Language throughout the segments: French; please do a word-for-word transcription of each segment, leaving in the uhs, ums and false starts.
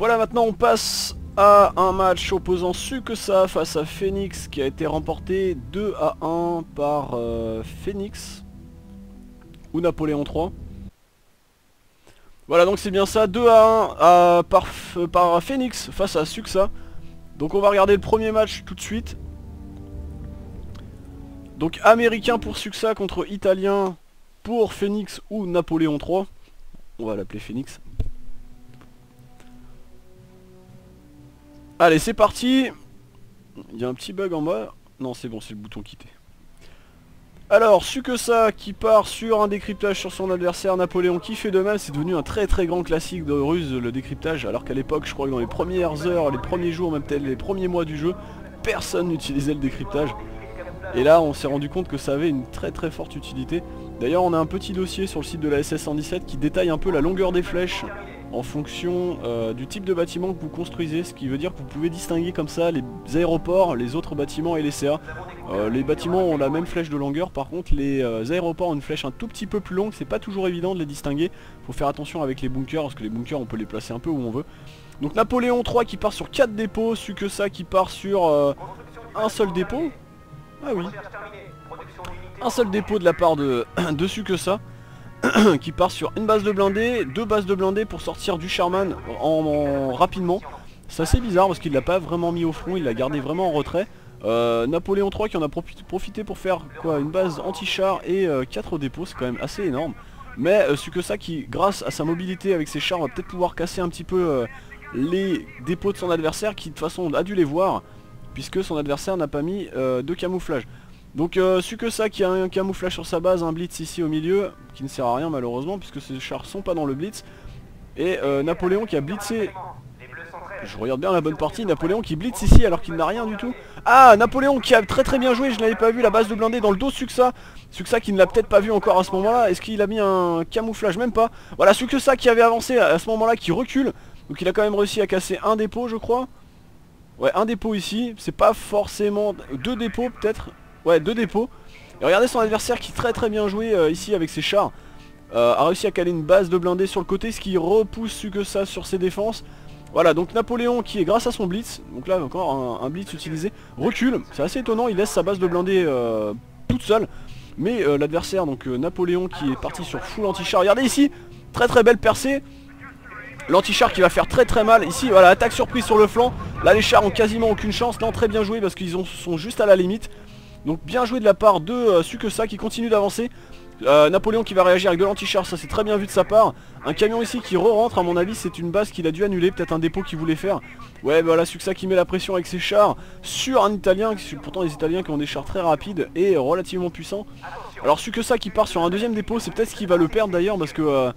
Voilà, maintenant on passe à un match opposant Tsukasa face à Phoenix qui a été remporté deux à un par euh, Phoenix ou Napoléon trois. Voilà, donc c'est bien ça, deux à un à, par, par Phoenix face à Tsukasa. Donc on va regarder le premier match tout de suite. Donc américain pour Tsukasa contre italien pour Phoenix ou Napoléon trois. On va l'appeler Phoenix. Allez, c'est parti. Il y a un petit bug en bas. Non, c'est bon, c'est le bouton quitter. Alors, Tsukasa qui part sur un décryptage sur son adversaire, Napoléon qui fait de même. C'est devenu un très très grand classique de ruse, le décryptage. Alors qu'à l'époque, je crois que dans les premières heures, les premiers jours, même peut-être les premiers mois du jeu, personne n'utilisait le décryptage. Et là, on s'est rendu compte que ça avait une très très forte utilité. D'ailleurs, on a un petit dossier sur le site de la S S cent dix-sept qui détaille un peu la longueur des flèches en fonction euh, du type de bâtiment que vous construisez, ce qui veut dire que vous pouvez distinguer comme ça les aéroports, les autres bâtiments et les C A. Euh, les bâtiments ont la même flèche de longueur, par contre les euh, aéroports ont une flèche un tout petit peu plus longue, c'est pas toujours évident de les distinguer. Faut faire attention avec les bunkers, parce que les bunkers on peut les placer un peu où on veut. Donc Napoléon trois qui part sur quatre dépôts, Tsukasa qui part sur euh, un seul dépôt. Ah oui. Un seul dépôt de la part de, de Tsukasa. Qui part sur une base de blindés, deux bases de blindés pour sortir du Sherman en, en rapidement. C'est assez bizarre parce qu'il l'a pas vraiment mis au front, il l'a gardé vraiment en retrait. euh, Napoléon trois qui en a profité pour faire quoi, une base anti-char et euh, quatre dépôts, c'est quand même assez énorme. Mais euh, Tsukasa qui, grâce à sa mobilité avec ses chars, va peut-être pouvoir casser un petit peu euh, les dépôts de son adversaire, qui de toute façon a dû les voir puisque son adversaire n'a pas mis euh, de camouflage. Donc euh, Tsukasa qui a un camouflage sur sa base, un blitz ici au milieu, qui ne sert à rien malheureusement puisque ces chars sont pas dans le blitz. Et euh, Napoléon qui a blitzé, je regarde bien la bonne partie, Napoléon qui blitz ici alors qu'il n'a rien du tout. Ah, Napoléon qui a très très bien joué, je n'avais pas vu la base de blindés dans le dos de Tsukasa. Tsukasa qui ne l'a peut-être pas vu encore à ce moment là, est-ce qu'il a mis un camouflage? Même pas. Voilà, Tsukasa qui avait avancé à ce moment là qui recule, donc il a quand même réussi à casser un dépôt je crois. Ouais, un dépôt ici, c'est pas forcément... deux dépôts peut-être. Ouais, deux dépôts. Et regardez son adversaire qui très très bien joué euh, ici avec ses chars. Euh, a réussi à caler une base de blindés sur le côté, ce qui repousse Tsukasa sur ses défenses. Voilà, donc Napoléon qui est grâce à son blitz, donc là encore un, un blitz utilisé, recule. C'est assez étonnant, il laisse sa base de blindés euh, toute seule. Mais euh, l'adversaire, donc euh, Napoléon qui est parti sur full anti-char. Regardez ici, très très belle percée. L'anti-char qui va faire très très mal. Ici, voilà, attaque surprise sur le flanc. Là les chars ont quasiment aucune chance. Non, très bien joué parce qu'ils sont juste à la limite. Donc bien joué de la part de euh, Tsukasa qui continue d'avancer. euh, Napoléon qui va réagir avec de l'anti-char, ça c'est très bien vu de sa part. Un camion ici qui re-rentre, à mon avis c'est une base qu'il a dû annuler, peut-être un dépôt qu'il voulait faire. Ouais, voilà, Tsukasa qui met la pression avec ses chars sur un italien, pourtant les italiens qui ont des chars très rapides et relativement puissants. Alors Tsukasa qui part sur un deuxième dépôt, c'est peut-être ce qui va le perdre d'ailleurs parce que euh,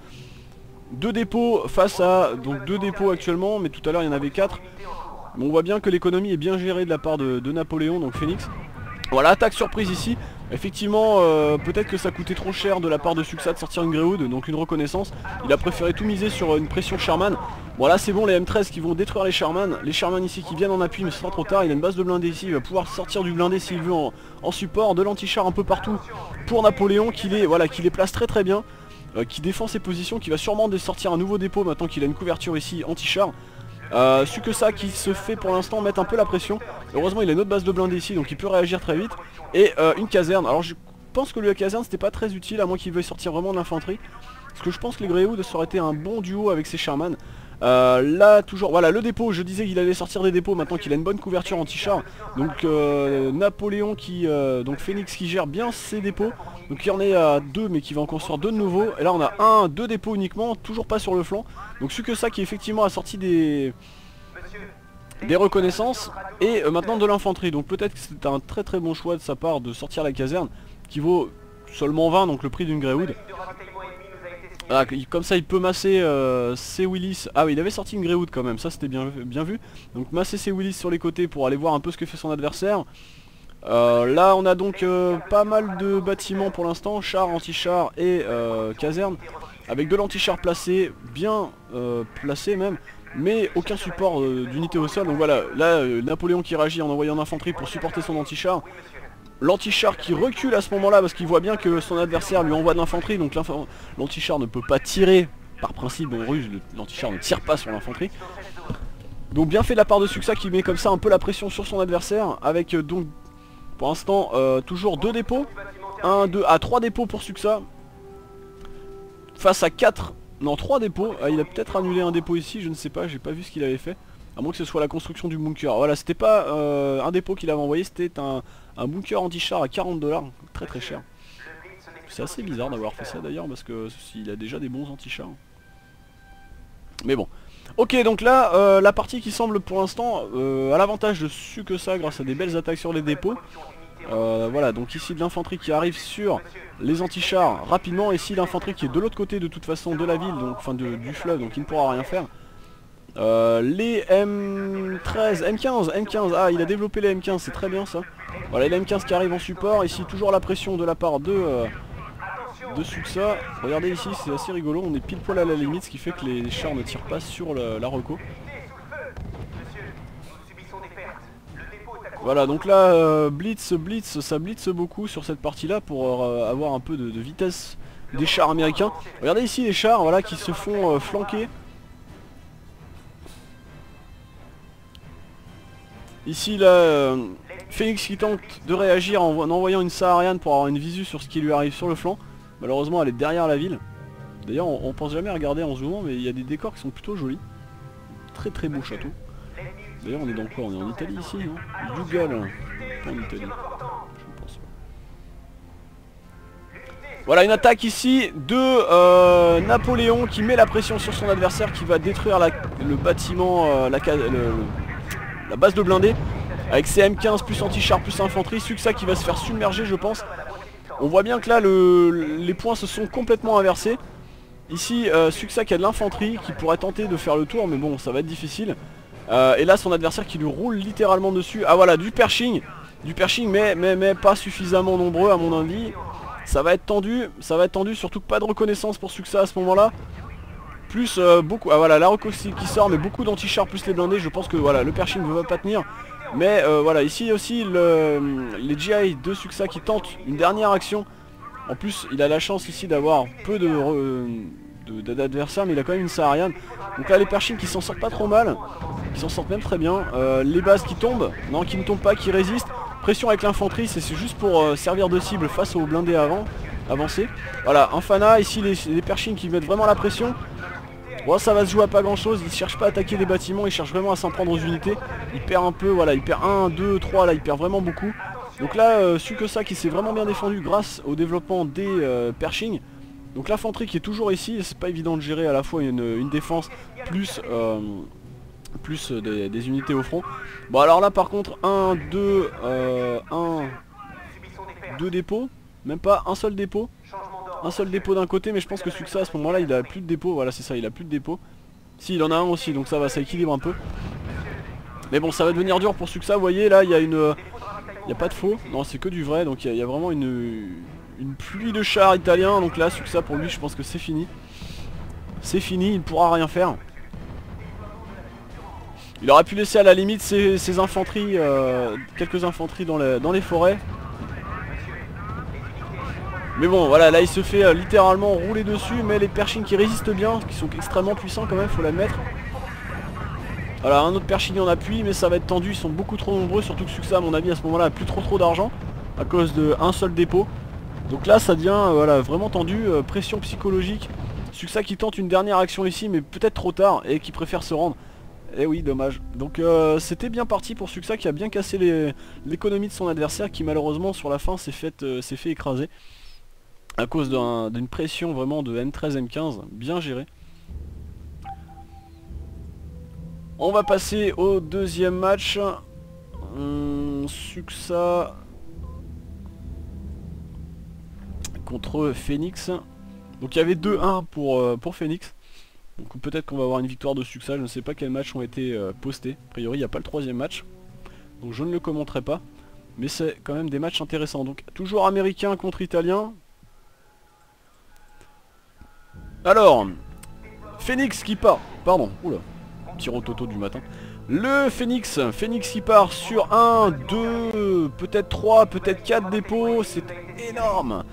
deux dépôts face à, donc deux dépôts actuellement, mais tout à l'heure il y en avait quatre. Mais on voit bien que l'économie est bien gérée de la part de, de Napoléon, donc Phoenix. Voilà, attaque surprise ici. Effectivement, euh, peut-être que ça coûtait trop cher de la part de Tsukasa de sortir une Greyhound, donc une reconnaissance. Il a préféré tout miser sur une pression Sherman. Voilà, c'est bon, les M treize qui vont détruire les Sherman. Les Sherman ici qui viennent en appui, mais ce sera trop tard. Il a une base de blindés ici, il va pouvoir sortir du blindé s'il veut en, en support. De l'anti-char un peu partout pour Napoléon, qui les, voilà, qui les place très très bien. Euh, qui défend ses positions, qui va sûrement sortir un nouveau dépôt maintenant qu'il a une couverture ici anti-char. Euh, Tsukasa qui se fait pour l'instant mettre un peu la pression. Heureusement il a une autre base de blindés ici, donc il peut réagir très vite. Et euh, une caserne, alors je pense que la caserne c'était pas très utile, à moins qu'il veuille sortir vraiment de l'infanterie. Parce que je pense que les Greyhound ça aurait été un bon duo avec ses Sherman. Euh, là toujours, voilà le dépôt, je disais qu'il allait sortir des dépôts maintenant qu'il a une bonne couverture anti-char. Donc euh, Napoléon qui, euh, donc Phoenix qui gère bien ses dépôts. Donc il y en est à deux mais qui va en construire deux de nouveaux. Et là on a un, deux dépôts uniquement, toujours pas sur le flanc. Donc Tsukasa qui effectivement a sorti des, des reconnaissances. Et euh, maintenant de l'infanterie. Donc peut-être que c'est un très très bon choix de sa part de sortir la caserne qui vaut seulement vingt, donc le prix d'une Greyhound. Ah, comme ça il peut masser euh, ses Willis. Ah oui, il avait sorti une Greyhound quand même, ça c'était bien, bien vu. Donc masser ses Willis sur les côtés pour aller voir un peu ce que fait son adversaire. euh, Là on a donc euh, pas mal de bâtiments pour l'instant, char, anti-char et euh, caserne. Avec de l'anti-char placé, bien euh, placé même, mais aucun support euh, d'unité au sol. Donc voilà, là euh, Napoléon qui réagit en envoyant l'infanterie pour supporter son anti-char. L'anti-char qui recule à ce moment là parce qu'il voit bien que son adversaire lui envoie de l'infanterie, donc l'anti-char ne peut pas tirer par principe, bon, russe, l'anti-char ne tire pas sur l'infanterie. Donc bien fait de la part de Suxa qui met comme ça un peu la pression sur son adversaire, avec euh, donc pour l'instant euh, toujours deux dépôts, un, deux, à trois dépôts pour Suxa, face à quatre, non trois dépôts, ah, il a peut-être annulé un dépôt ici, je ne sais pas, j'ai pas vu ce qu'il avait fait, à moins que ce soit la construction du bunker. Voilà, c'était pas euh, un dépôt qu'il avait envoyé, c'était un, un bunker anti-char à quarante dollars, très très cher. C'est assez bizarre d'avoir fait ça d'ailleurs, parce que s'il a déjà des bons anti-chars. Mais bon. Ok, donc là, euh, la partie qui semble pour l'instant euh, à l'avantage de Sukusa grâce à des belles attaques sur les dépôts. Euh, voilà, donc ici de l'infanterie qui arrive sur les anti-chars rapidement. Ici l'infanterie qui est de l'autre côté de toute façon de la ville, donc enfin de, du fleuve, donc il ne pourra rien faire. Euh, les M treize, M quinze, M quinze, ah il a développé les M quinze, c'est très bien ça. Voilà, les M quinze qui arrivent en support. Ici toujours la pression de la part de... Euh, de Suxa. Regardez ici, c'est assez rigolo, on est pile poil à la limite, ce qui fait que les chars ne tirent pas sur le, la reco. Voilà, donc là euh, blitz, blitz, ça blitz beaucoup sur cette partie là pour euh, avoir un peu de, de vitesse des chars américains. Regardez ici les chars, voilà, qui se font euh, flanquer. Ici là, euh, Phoenix qui tente de réagir en, en envoyant une Saharian pour avoir une visu sur ce qui lui arrive sur le flanc. Malheureusement elle est derrière la ville. D'ailleurs on, on pense jamais à regarder en zoomant, mais il y a des décors qui sont plutôt jolis. Très très beau château. D'ailleurs on est dans quoi? On est en Italie ici, non? Dougal. Pas en Italie. Je pense pas. Voilà une attaque ici de euh, Napoléon qui met la pression sur son adversaire, qui va détruire la, le bâtiment, euh, la, le, le, la base de blindés. Avec ses M quinze plus anti-char plus infanterie. Suxa qui va se faire submerger je pense. On voit bien que là le, les points se sont complètement inversés. Ici euh, Suxa qui a de l'infanterie qui pourrait tenter de faire le tour, mais bon ça va être difficile. euh, Et là son adversaire qui lui roule littéralement dessus. Ah voilà, du pershing. Du pershing mais, mais, mais pas suffisamment nombreux à mon avis. Ça va être tendu, ça va être tendu, surtout que pas de reconnaissance pour Suxa à ce moment là. Plus euh, beaucoup, ah voilà la reco qui sort, mais beaucoup d'anti-chars plus les blindés. Je pense que voilà le pershing ne va pas tenir. Mais euh, voilà, ici aussi le, les G I de Suxa qui tentent une dernière action. En plus il a la chance ici d'avoir peu de d'adversaires, mais il a quand même une Saharian. Donc là les Pershing qui s'en sortent pas trop mal, qui s'en sortent même très bien. euh, Les bases qui tombent, non qui ne tombent pas, qui résistent. Pression avec l'infanterie, c'est juste pour euh, servir de cible face aux blindés avant, avancés. Voilà, un Fana, ici les, les Pershing qui mettent vraiment la pression. Bon ça va se jouer à pas grand chose, il cherche pas à attaquer des bâtiments, il cherche vraiment à s'en prendre aux unités. Il perd un peu, voilà, il perd un, deux, trois, là il perd vraiment beaucoup. Donc là euh, Sukusa qui s'est vraiment bien défendu grâce au développement des euh, Pershing. Donc l'infanterie qui est toujours ici, c'est pas évident de gérer à la fois une, une défense plus, euh, plus des, des unités au front. Bon alors là par contre un, deux, euh, un, deux dépôts, même pas un seul dépôt. Un seul dépôt d'un côté, mais je pense que Suxa à ce moment là il a plus de dépôt. Voilà c'est ça, il a plus de dépôt. Si il en a un aussi, donc ça va, ça équilibre un peu. Mais bon ça va devenir dur pour Suxa. Vous voyez là il y a une... Il n'y a pas de faux, non c'est que du vrai. Donc il y, y a vraiment une, une pluie de chars italiens. Donc là Suxa pour lui je pense que c'est fini. C'est fini, il ne pourra rien faire. Il aurait pu laisser à la limite ses, ses infanteries, euh, quelques infanteries dans, les, dans les forêts. Mais bon voilà, là il se fait euh, littéralement rouler dessus. Mais les Pershing qui résistent bien, qui sont extrêmement puissants quand même, faut l'admettre. Voilà, un autre Pershing en appui, mais ça va être tendu, ils sont beaucoup trop nombreux. Surtout que Suxa à mon avis à ce moment là a plus trop trop d'argent à cause d'un seul dépôt. Donc là ça devient euh, voilà, vraiment tendu, euh, pression psychologique. Suxa qui tente une dernière action ici, mais peut-être trop tard, et qui préfère se rendre. Et oui, dommage. Donc euh, c'était bien parti pour Suxa qui a bien cassé l'économie de son adversaire, qui malheureusement sur la fin s'est fait, euh, s'est fait écraser à cause d'un, d'une pression vraiment de M treize M quinze, bien gérée. On va passer au deuxième match. Hum, Suxa contre Phoenix. Donc il y avait deux un pour, euh, pour Phoenix. Donc peut-être qu'on va avoir une victoire de Suxa. Je ne sais pas quels matchs ont été euh, postés. A priori il n'y a pas le troisième match. Donc je ne le commenterai pas. Mais c'est quand même des matchs intéressants. Donc toujours américain contre italien. Alors, Phoenix qui part. Pardon, oula. Petit rototo du matin. Le Phoenix, Phoenix qui part sur un, deux, peut-être trois, peut-être quatre dépôts. C'est énorme.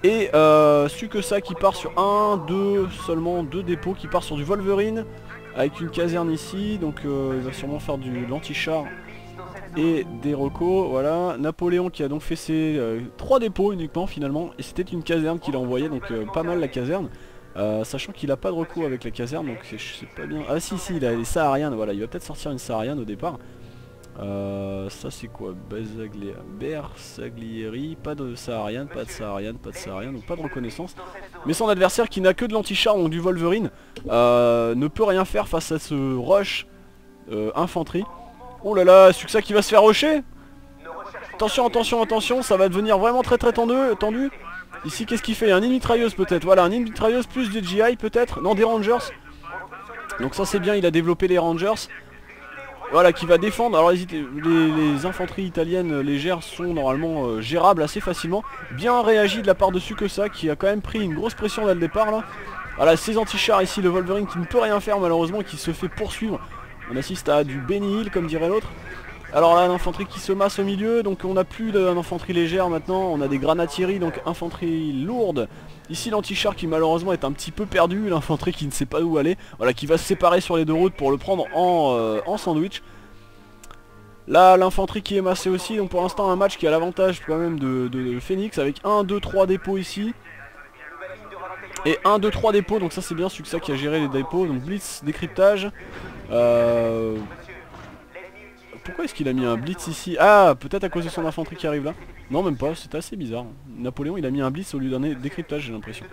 Et euh, Tsukasa qui part sur un, deux, seulement deux dépôts, qui part sur du Wolverine avec une caserne ici, donc euh, il va sûrement faire du l'anti-char et des recos, voilà. Napoléon qui a donc fait ses euh, trois dépôts uniquement finalement, et c'était une caserne qu'il a envoyé, donc euh, pas mal la caserne, euh, sachant qu'il a pas de recours avec la caserne, donc je sais pas bien. Ah si si, il a les Saharianes, voilà, il va peut-être sortir une Sahariane au départ. Euh, ça c'est quoi? Bersaglieri, pas de Sahariane, pas de Sahariane, pas de Sahariane, donc pas de reconnaissance. Mais son adversaire qui n'a que de l'anti-char, donc du Wolverine, euh, ne peut rien faire face à ce rush euh, infanterie. Oh là là, Tsukasa qui va se faire rusher. Attention, attention, attention, ça va devenir vraiment très très tendu. tendu. Ici qu'est-ce qu'il fait? Un ennemi mitrailleuse peut-être, voilà, un ennemi mitrailleuse plus des G I peut-être, non des Rangers. Donc ça c'est bien, il a développé les Rangers. Voilà, qui va défendre. Alors les, les, les infanteries italiennes légères sont normalement euh, gérables assez facilement. Bien réagi de la part de Tsukasa qui a quand même pris une grosse pression dès le départ là. Voilà, ces anti-chars ici, le Wolverine qui ne peut rien faire malheureusement, qui se fait poursuivre. On assiste à du Benny Hill comme dirait l'autre. Alors là, l'infanterie qui se masse au milieu, donc on n'a plus d'infanterie légère maintenant, on a des granatieri, donc infanterie lourde. Ici l'anti-char qui malheureusement est un petit peu perdu, l'infanterie qui ne sait pas où aller, voilà, qui va se séparer sur les deux routes pour le prendre en, euh, en sandwich. Là l'infanterie qui est massée aussi, donc pour l'instant un match qui a l'avantage quand même de, de, de Phoenix avec un, deux, trois dépôts ici. Et un, deux, trois dépôts, donc ça c'est bien Tsukasa qui a géré les dépôts, donc blitz, décryptage. Euh... Pourquoi est-ce qu'il a mis un blitz ici? Ah, peut-être à cause de son infanterie qui arrive là. Non, même pas, c'est assez bizarre. Napoléon il a mis un blitz au lieu d'un décryptage, j'ai l'impression.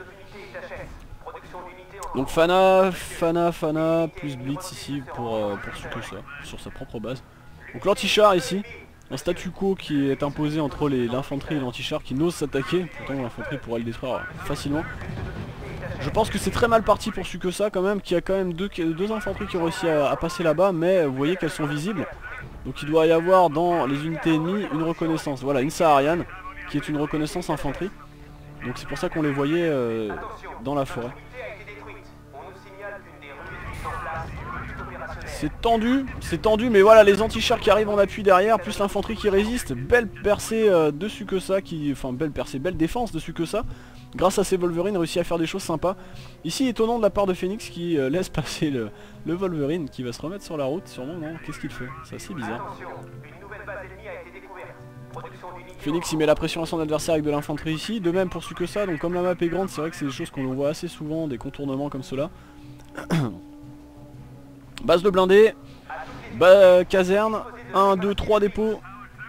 Donc Fana, Fana, Fana, plus blitz ici pour, euh, pour Tsukasa, sur sa propre base. Donc l'anti-char ici, un statu quo qui est imposé entre l'infanterie et l'anti-char qui n'ose s'attaquer. Pourtant l'infanterie pourrait le détruire facilement. Je pense que c'est très mal parti pour Tsukasa quand même, qui a quand même deux, deux infanteries qui ont réussi à, à passer là-bas, mais vous voyez qu'elles sont visibles. Donc il doit y avoir dans les unités ennemies une reconnaissance. Voilà, une Sahariane qui est une reconnaissance infanterie. Donc c'est pour ça qu'on les voyait euh, dans la forêt. C'est tendu, c'est tendu, mais voilà les anti-chars qui arrivent en appui derrière, plus l'infanterie qui résiste. Belle percée euh, de Tsukasa, qui, enfin belle percée, belle défense de Tsukasa. Grâce à ses Wolverines, réussit à faire des choses sympas. Ici étonnant de la part de Phoenix qui euh, laisse passer le, le Wolverine, qui va se remettre sur la route, sûrement non, qu'est-ce qu'il fait? C'est assez bizarre. Phoenix il met la pression à son adversaire avec de l'infanterie ici, de même pour Tsukasa, donc comme la map est grande, c'est vrai que c'est des choses qu'on voit assez souvent, des contournements comme cela. Base de blindés, bah, caserne, un, deux, trois dépôts.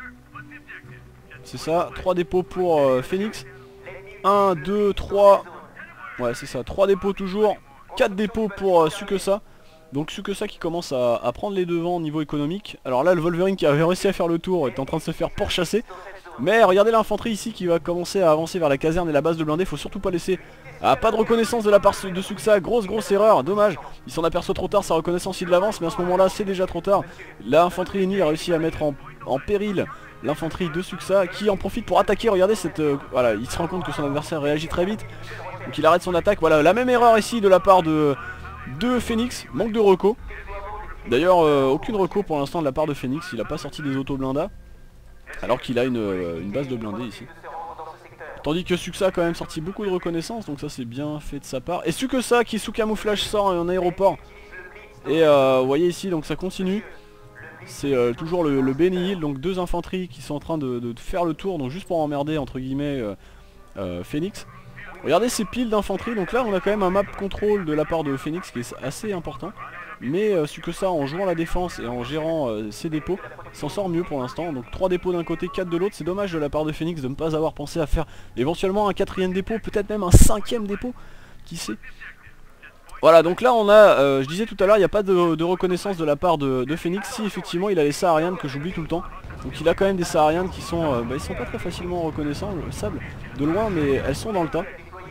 C'est ça, trois dépôts pour euh, Phoenix. un, deux, trois. Ouais c'est ça, trois dépôts toujours. quatre dépôts pour euh, Tsukasa. Donc Tsukasa qui commence à, à prendre les devants au niveau économique. Alors là le Wolverine qui avait réussi à faire le tour est en train de se faire pourchasser. Mais regardez l'infanterie ici qui va commencer à avancer vers la caserne et la base de blindés. Faut surtout pas laisser... Ah, pas de reconnaissance de la part de Tsukasa, grosse grosse erreur, dommage. Il s'en aperçoit trop tard, sa reconnaissance il l'avance, mais à ce moment là c'est déjà trop tard. L'infanterie ennemie a réussi à mettre en, en péril l'infanterie de Tsukasa qui en profite pour attaquer. Regardez cette... Euh, voilà, il se rend compte que son adversaire réagit très vite. Donc il arrête son attaque. Voilà, la même erreur ici de la part de, de Phoenix, manque de reco. D'ailleurs euh, aucune reco pour l'instant de la part de Phoenix, il a pas sorti des auto-blindas. Alors qu'il a une, euh, une base de blindés ici. Tandis que Tsukasa a quand même sorti beaucoup de reconnaissance, donc ça c'est bien fait de sa part. Et Tsukasa qui sous camouflage sort en aéroport. Et euh, vous voyez ici, donc ça continue. C'est euh, toujours le, le Benny Hill, donc deux infanteries qui sont en train de, de faire le tour, donc juste pour emmerder entre guillemets euh, euh, Phoenix. Regardez ces piles d'infanterie, donc là on a quand même un map control de la part de Phoenix qui est assez important. Mais euh, Tsukasa en jouant la défense et en gérant euh, ses dépôts s'en sort mieux pour l'instant. Donc trois dépôts d'un côté, quatre de l'autre. C'est dommage de la part de Phoenix de ne pas avoir pensé à faire éventuellement un quatrième dépôt, peut-être même un cinquième dépôt, qui sait. Voilà, donc là on a, euh, je disais tout à l'heure, il n'y a pas de, de reconnaissance de la part de, de Phoenix. Si effectivement il a les Saharianes que j'oublie tout le temps. Donc il a quand même des Saharianes qui sont, euh, bah, ils sont pas très facilement reconnaissables de loin, mais elles sont dans le tas.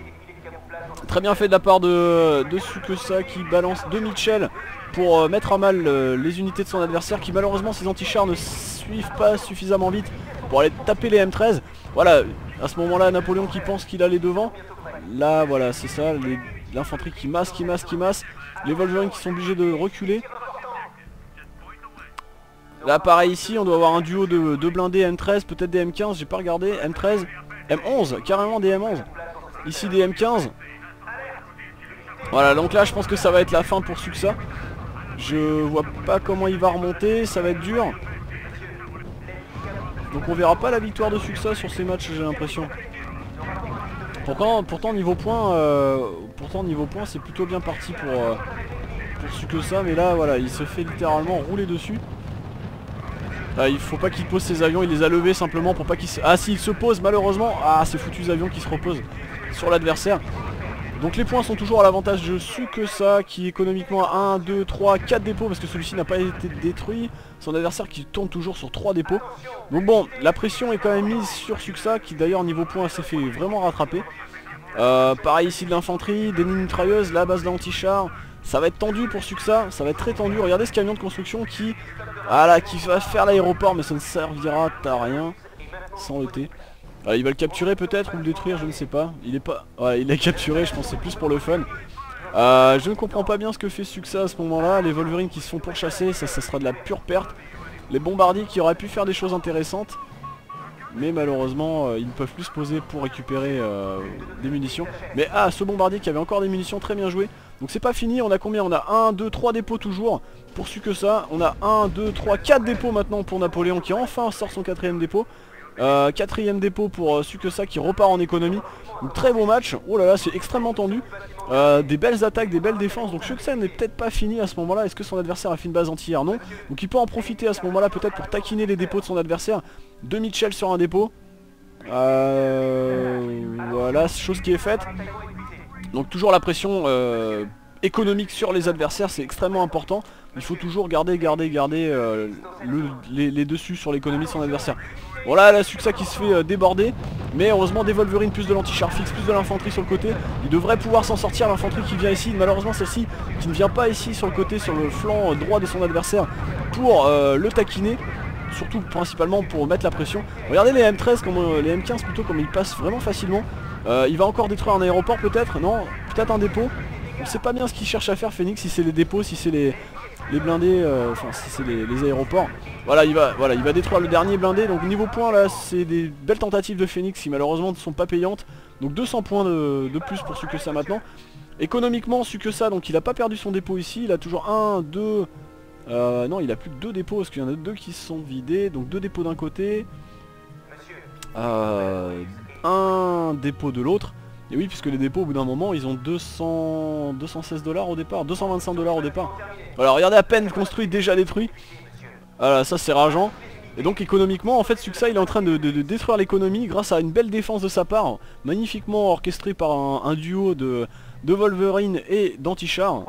Très bien fait de la part de, de Tsukasa qui balance deux Mitchell pour euh, mettre à mal euh, les unités de son adversaire, qui malheureusement ses anti-chars ne suivent pas suffisamment vite pour aller taper les M treize. Voilà, à ce moment là Napoléon qui pense qu'il a les devants. Là voilà c'est ça, l'infanterie qui masse, qui masse, qui masse. Les Wolverines qui sont obligés de reculer. Là pareil ici on doit avoir un duo de, de blindés M treize, peut-être des M quinze, j'ai pas regardé. M treize, M onze, carrément des M onze. ici des M quinze. Voilà, donc là je pense que ça va être la fin pour Suxa. Je vois pas comment il va remonter, ça va être dur. Donc on verra pas la victoire de Suxa sur ces matchs, j'ai l'impression. Pourtant, pourtant niveau point, euh, pourtant niveau point c'est plutôt bien parti pour, euh, pour Suxa, mais là voilà, il se fait littéralement rouler dessus. Ah, il faut pas qu'il pose ses avions, il les a levés simplement pour pas qu'il se... Ah si, il se pose malheureusement. Ah, ces foutus avions qui se reposent sur l'adversaire. Donc les points sont toujours à l'avantage de Suxa qui économiquement a un, deux, trois, quatre dépôts parce que celui-ci n'a pas été détruit. Son adversaire qui tourne toujours sur trois dépôts. Donc bon, la pression est quand même mise sur Suxa qui d'ailleurs niveau points s'est fait vraiment rattraper. Euh, pareil ici de l'infanterie, des mines mitrailleuses, la base d'anti-char. Ça va être tendu pour Suxa, ça va être très tendu. Regardez ce camion de construction qui... Voilà, qui va faire l'aéroport mais ça ne servira à rien sans le T. Alors, il va le capturer peut-être ou le détruire, je ne sais pas. Il est pas... Ouais, il l'a capturé, je pense que c'est plus pour le fun. Euh, je ne comprends pas bien ce que fait Suxa à ce moment-là. Les Wolverines qui se font pourchasser, ça, ça sera de la pure perte. Les bombardiers qui auraient pu faire des choses intéressantes. Mais malheureusement, euh, ils ne peuvent plus se poser pour récupérer euh, des munitions. Mais ah, ce bombardier qui avait encore des munitions, très bien joué. Donc c'est pas fini, on a combien? On a un, deux, trois dépôts toujours pour Suxa. On a un, deux, trois, quatre dépôts maintenant pour Napoléon qui enfin sort son quatrième dépôt. Euh, quatrième dépôt pour euh, Suxa qui repart en économie. Donc très beau match. Oh là là, c'est extrêmement tendu. Euh, des belles attaques, des belles défenses. Donc Suxa n'est peut-être pas fini à ce moment-là. Est-ce que son adversaire a fait une base anti-air? Non. Donc il peut en profiter à ce moment-là peut-être pour taquiner les dépôts de son adversaire. Deux Mitchell sur un dépôt. Euh, voilà, chose qui est faite. Donc toujours la pression euh, économique sur les adversaires, c'est extrêmement important. Il faut toujours garder, garder, garder euh, le, les, les dessus sur l'économie de son adversaire. Voilà, la Suxa qui se fait euh, déborder. Mais heureusement des Wolverines, plus de l'anti-char fixe, plus de l'infanterie sur le côté. Il devrait pouvoir s'en sortir, l'infanterie qui vient ici. Malheureusement celle-ci qui ne vient pas ici sur le côté, sur le flanc droit de son adversaire pour euh, le taquiner. Surtout principalement pour mettre la pression. Regardez les M treize, comme, euh, les M quinze plutôt, comme ils passent vraiment facilement. euh, Il va encore détruire un aéroport peut-être. Non, peut-être un dépôt. On sait pas bien ce qu'il cherche à faire Phoenix, si c'est les dépôts, si c'est les, les blindés, euh, enfin si c'est les, les aéroports. Voilà il, va, voilà, il va détruire le dernier blindé. Donc niveau points là, c'est des belles tentatives de Phoenix qui malheureusement ne sont pas payantes. Donc deux cents points de, de plus pour Suxa maintenant. Économiquement Suxa, donc il a pas perdu son dépôt ici. Il a toujours un, deux... Euh, non, il a plus que deux dépôts parce qu'il y en a deux qui se sont vidés. Donc deux dépôts d'un côté, euh, un dépôt de l'autre. Et oui, puisque les dépôts au bout d'un moment ils ont deux cents, deux cent seize dollars au départ, deux cent vingt-cinq dollars au départ. Voilà, regardez, à peine construit, déjà détruit. Voilà, ça c'est rageant. Et donc économiquement en fait Suxa il est en train de, de, de détruire l'économie grâce à une belle défense de sa part, magnifiquement orchestrée par un, un duo de, de Wolverine et d'anti-char.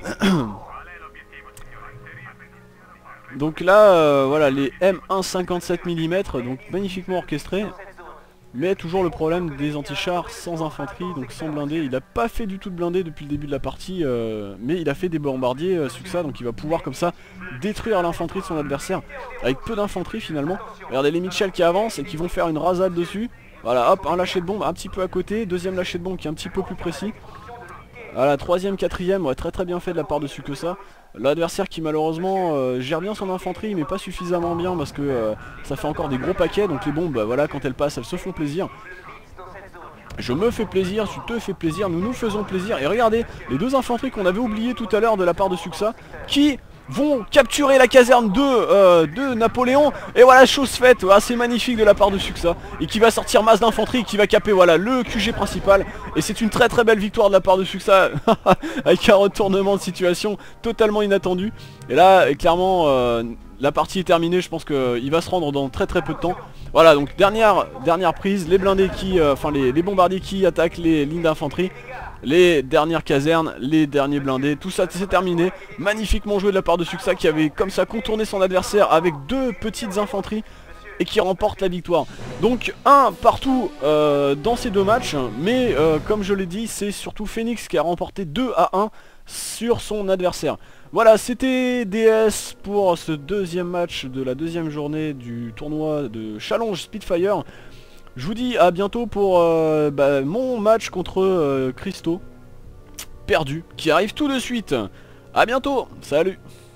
Donc là, euh, voilà, les M un cinquante-sept millimètres, donc magnifiquement orchestrés. Mais toujours le problème des anti-chars sans infanterie, donc sans blindés. Il n'a pas fait du tout de blindés depuis le début de la partie, euh, mais il a fait des bombardiers euh, Suxa, donc il va pouvoir comme ça détruire l'infanterie de son adversaire, avec peu d'infanterie finalement. Regardez les Mitchell qui avancent et qui vont faire une rasade dessus. Voilà, hop, un lâcher de bombe un petit peu à côté, deuxième lâcher de bombe qui est un petit peu plus précis. Voilà, troisième, quatrième, ouais, très très bien fait de la part de Suxa. L'adversaire qui malheureusement euh, gère bien son infanterie mais pas suffisamment bien parce que euh, ça fait encore des gros paquets. Donc les bombes, bah, voilà, quand elles passent elles se font plaisir. Je me fais plaisir, tu te fais plaisir, nous nous faisons plaisir. Et regardez, les deux infanteries qu'on avait oubliées tout à l'heure de la part de Suxa qui vont capturer la caserne de, euh, de Napoléon. Et voilà, chose faite, assez magnifique de la part de Suxa. Et qui va sortir masse d'infanterie, qui va caper voilà, le Q G principal. Et c'est une très très belle victoire de la part de Suxa. Avec un retournement de situation totalement inattendu. Et là, clairement, euh, la partie est terminée. Je pense qu'il va se rendre dans très très peu de temps. Voilà, donc dernière, dernière prise. Les blindés qui, euh, enfin les, les bombardiers qui attaquent les lignes d'infanterie. Les dernières casernes, les derniers blindés, tout ça c'est terminé. Magnifiquement joué de la part de Suxa qui avait comme ça contourné son adversaire avec deux petites infanteries et qui remporte la victoire. Donc un partout euh, dans ces deux matchs, mais euh, comme je l'ai dit, c'est surtout Phoenix qui a remporté deux à un sur son adversaire. Voilà, c'était D S pour ce deuxième match de la deuxième journée du tournoi de Challenge Spitfire. Je vous dis à bientôt pour euh, bah, mon match contre euh, Christo, perdu, qui arrive tout de suite. À bientôt, salut.